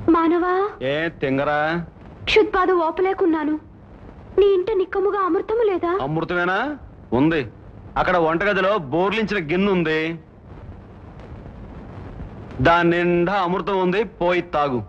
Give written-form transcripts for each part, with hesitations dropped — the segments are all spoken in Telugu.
మానవా ఏ తింగరా క్షుద్బాధ ఓపలేకున్నాను. నీ ఇంట నిక్కముగా అమృతము లేదా? అమృతమేనా? ఉంది. అక్కడ వంటగదిలో బోర్లించిన గిన్నె ఉంది, దాని నిండా అమృతం ఉంది, పోయి తాగు.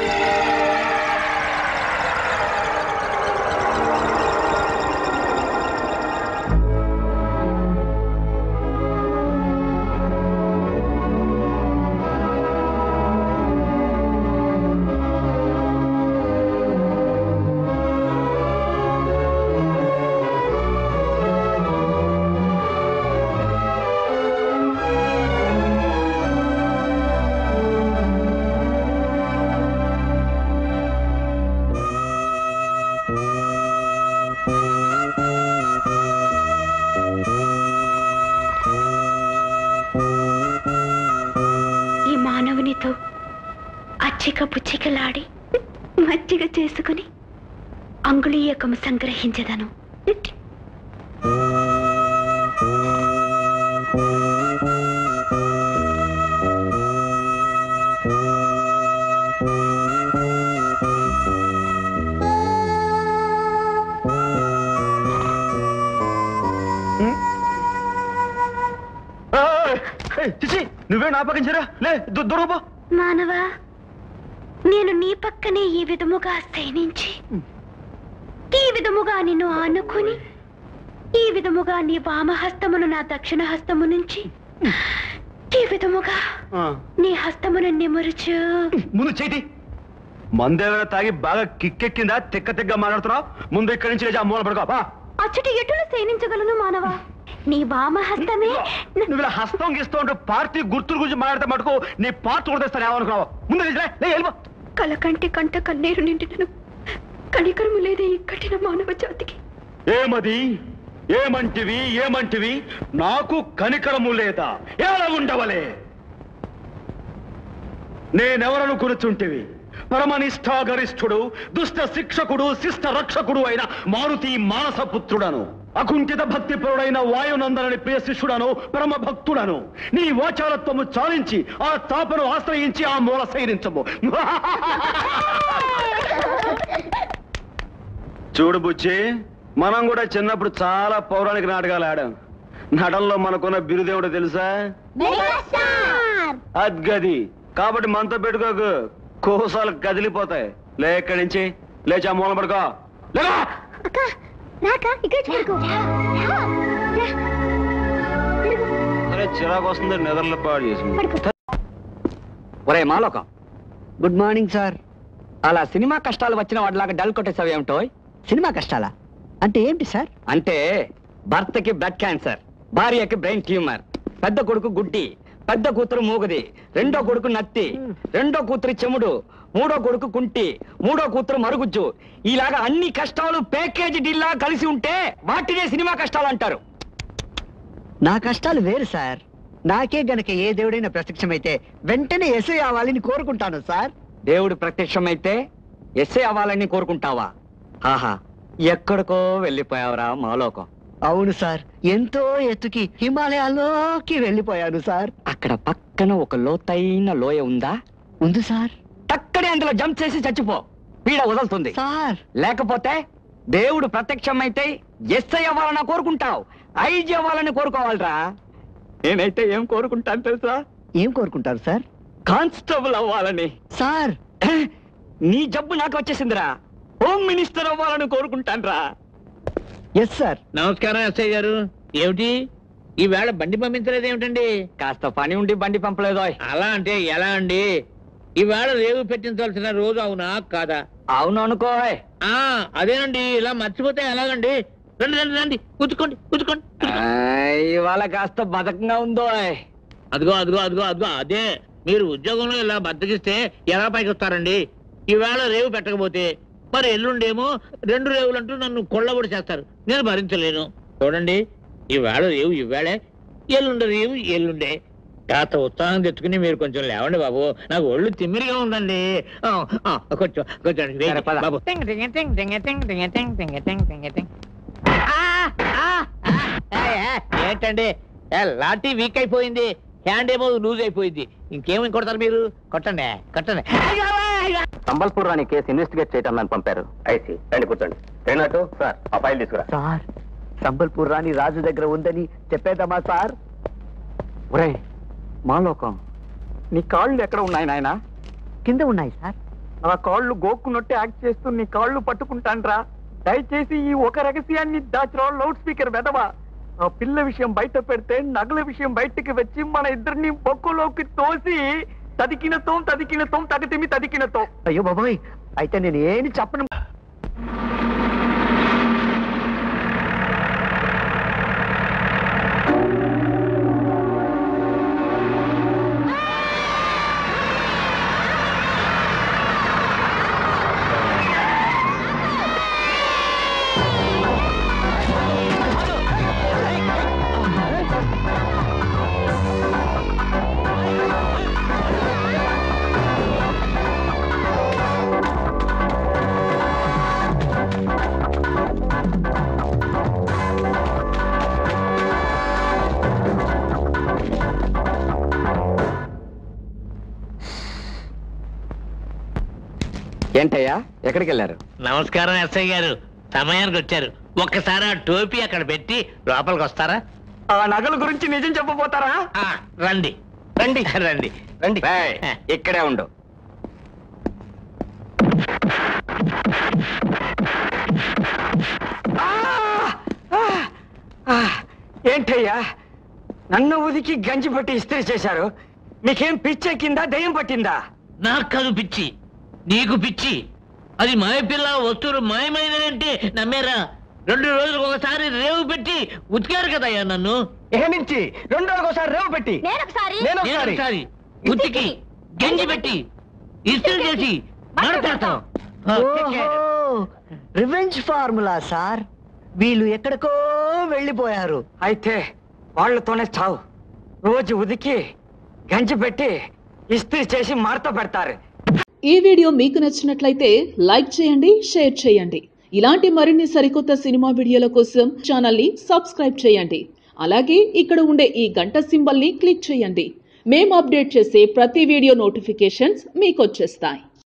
అచ్చిక పుచ్చికలాడి మజ్జిగ చేసుకుని అంగుళీయకము సంగ్రహించదను. నువ్వే నా పక్కన చేరా, లే దూరపో. మానవా, నేను నీ పక్కనే ఈ విధముగా శయనించి, ఈ విధముగా నిన్ను ఆనుకుని, ఈ విధముగా నీ వామహస్తమును నా దక్షిణ హస్తము నుంచి, ఈ విధముగా నీ హస్తమును నిమురుచు. ముందు చేతి మందేమైనా తాగి బాగా కిక్కెక్కిందా? తిక్క మాట్లాడుతున్నావు. ముందు ఇక్కడి నుంచి లేచి ఆ మూల పడుకో. అచ్చటి ఎటును శయనించగలను మానవా? నీ వామహస్తమే. నువ్వు ఇలా హస్తం గిస్తూ ఉంటూ పార్టీ గుర్తుల గురించి మాట్లాడితే మటుకు నీ పార్టీ కొడతాను ఏమనుకున్నావు? ముందు కలకంటి కంట కన్నీరు నిండినను కనికరము లేదే ఈ కఠిన మానవ జాతికి. ఏమది? ఏమంటివి? నాకు కనికరము లేదా? ఎలా ఉండవలే? నేనెవరను కూర్చుంటివి? పరమనిష్ఠాగరిష్ఠుడు, దుష్ట శిక్షకుడు, శిష్ట రక్షకుడు అయిన మారుతి మానసపుత్రుడను, అకుంఠిత భక్తిపరుడైన వాయునందనని ప్రియ శిష్యుడను, పరమ భక్తుడను. నీ వాచారత్వము చాలించి ఆ తాపను ఆశ్రయించి ఆ మూల శయనించము. చూడు బుచ్చి, మనం కూడా చిన్నప్పుడు చాలా పౌరాణిక నాటకాలు ఆడాం. నటనలో మనకున్న బిరుదేవుడో తెలుసా? అద్గది. కాబట్టి మనతో పెట్టుకోకు, కోసాలు కదిలిపోతాయి. లేక్కడి నుంచి లేచి ఆ మూల పడుకో. అరే చిరాకు వస్తుంది, నిద్రలో పాడు చేసి. ఒరే మాలోకం, గుడ్ మార్నింగ్ సార్. అలా సినిమా కష్టాలు వచ్చిన వాటిలాగా డల్ కొట్టేసావు ఏమిటో? సినిమా కష్టాలా అంటే ఏంటి సార్? అంటే భర్తకి బ్లడ్ క్యాన్సర్, భార్యకి బ్రెయిన్ ట్యూమర్, పెద్ద కొడుకు గుడ్డి, పెద్ద కూతురు మూగది, రెండో కొడుకు నత్తి, రెండో కూతురు చెముడు, మూడో కొడుకు కుంటి, మూడో కూతురు మరుగుజ్జు. ఇలాగా అన్ని కష్టాలు ప్యాకేజీ డీల్లా కలిసి ఉంటే వాటినే సినిమా కష్టాలు అంటారు. నా కష్టాలు వేరు సార్. నాకే గనక ఏ దేవుడైనా ప్రత్యక్షమైతే వెంటనే ఎస్ఐ అవ్వాలని కోరుకుంటాను సార్. దేవుడు ప్రత్యక్షమైతే ఎస్ఐ అవ్వాలని కోరుకుంటావా? ఆహా, ఎక్కడికో వెళ్ళిపోయావురా మాలోకం. అవును సార్, ఎంతో ఎత్తుకి హిమాలయాల్లోకి వెళ్ళిపోయాను సార్. అక్కడ పక్కన ఒక లోతైన లోయ ఉందా? ఉంది సార్. అక్కడే అందులో జంప్ చేసి చచ్చిపో, పీడ వదులుతుంది సార్. లేకపోతే దేవుడు ప్రత్యక్షమైతే ఎస్ఐ అవ్వాలని కోరుకుంటావు, ఐజీ అవ్వాలని కోరుకోవాలరా. నేనైతే ఏం కోరుకుంటాను తెలుసా? ఏం కోరుకుంటారు సార్? కానిస్టేబుల్ అవ్వాలని. సార్, నీ జబ్బు నాకు వచ్చేసిందిరా, హోమ్ మినిస్టర్ అవ్వాలని కోరుకుంటాను రా. Yes sir. నమస్కారం ఎస్ఐ గారు. ఏమిటి ఈవేళ బండి పంపించలేదు ఏమిటండి? కాస్త పని ఉండి బండి పంపలేదో. అలా అంటే ఎలా అండి? ఈవేళ రేవు పెట్టించాల్సిన రోజు అవునా కాదా? అవును అనుకో. అదేనండి, ఇలా మర్చిపోతే ఎలాగండి? రండి రండి రండి, కూర్చుకోండి. ఇవాళ కాస్త బతకంగా ఉందో. అదిగో అదిగో అదిగో అదిగో అదే, మీరు ఉద్యోగంలో ఇలా బద్దకిస్తే ఎలా పైకి వస్తారండి? ఈవేళ రేవు పెట్టకపోతే మరి ఎల్లుండేమో 2 రేవులంటూ నన్ను కొల్లబడి చేస్తారు. నేను భరించలేను. చూడండి, ఈవేళ రేవు ఈవేళే, ఎల్లుండే రేవు ఎల్లుండే. కాస్త ఉత్సాహం తెచ్చుకుని మీరు కొంచెం లేవండి బాబు, నాకు ఒళ్ళు తిమ్మిరిగా ఉందండి. కొంచెం బాబు. ఏంటండి లాఠీ వీక్ అయిపోయింది, హ్యాండ్ ఏమో లూజ్ అయిపోయింది. ఇంకేమి కొడతారు మీరు? కొట్టండి కొట్టండి. సంబల్పూర్ రాణి కేసు ఇన్వెస్టిగేట్ చేయటం నన్ను పంపారు. ఐసి రండి కూర్చోండి. శ్రీనాథ్ సార్ ఆ ఫైల్ తీసుకురా. సార్ సంబల్పూర్ రాణి రాజు దగ్గర ఉందని చెప్పేద్దామా సార్? ఒరే మాలోకం, నీ కాళ్ళు ఎక్కడ ఉన్నాయి నాయనా? కింద ఉన్నాయి సార్. నా కాళ్ళు గోక్కున్నట్టు యాక్ట్ చేస్తూ నీ కాళ్ళు పట్టుకుంటాన్రా. దయచేసి ఈ ఒక రహస్యాన్ని దాచిరో లౌడ్ స్పీకర్ వెదవా. ఆ పిల్ల విషయం బయట పెడితే నగల విషయం బయటికి వచ్చి మన ఇద్దరిని బొక్కులోకి తోసి తదికినతో తగతిమి తదికినతో. అయ్యో బాబాయ్, అయితే నేను ఏమి చెప్పను. ఏంటయ్యా ఎక్కడికి వెళ్ళారు? నమస్కారం ఎస్ఐ గారు, సమయానికి వచ్చారు. ఒక్కసారి ఆ టోపీ అక్కడ పెట్టి లోపలికి వస్తారా? ఆ నగల గురించి నిజం చెప్పబోతారా? రండి రండి రండి రండి. ఇక్కడే ఉండు. ఏంటయ్యా నన్ను ఉదికి గంజి పట్టి ఇస్త్రీ చేశారు? మీకేం పిచ్చెక్కిందా, దయ్యం పట్టిందా? నాకు కాదు పిచ్చి, నీకు పిచ్చి. అది మాయపిల్ల వస్తువులు మాయమైనంటే నమ్మేరా? 2 రోజులకు ఒకసారి రేవు పెట్టి ఉతికారు కదయ్యా నన్ను. నుంచి 2 రోజులకు ఒకసారి రేవు పెట్టి నేను ఒకసారి ఉతికి గంజి పెట్టి ఇస్త్రీ చేసి మాట్లాడతాం. Revenge formula sir. వీళ్ళు ఎక్కడికో వెళ్ళిపోయారు. అయితే వాళ్ళతోనే చావు. రోజు ఉదికి గంజి పెట్టి ఇస్త్రీ చేసి మార్త పెడతారు. ఈ వీడియో మీకు నచ్చినట్లయితే లైక్ చేయండి, షేర్ చేయండి. ఇలాంటి మరిన్ని సరికొత్త సినిమా వీడియోల కోసం ఛానల్ ని సబ్స్క్రైబ్ చేయండి. అలాగే ఇక్కడ ఉండే ఈ గంట సింబల్ ని క్లిక్ చేయండి. మేము అప్డేట్ చేసే ప్రతి వీడియో నోటిఫికేషన్స్ మీకు వచ్చేస్తాయి.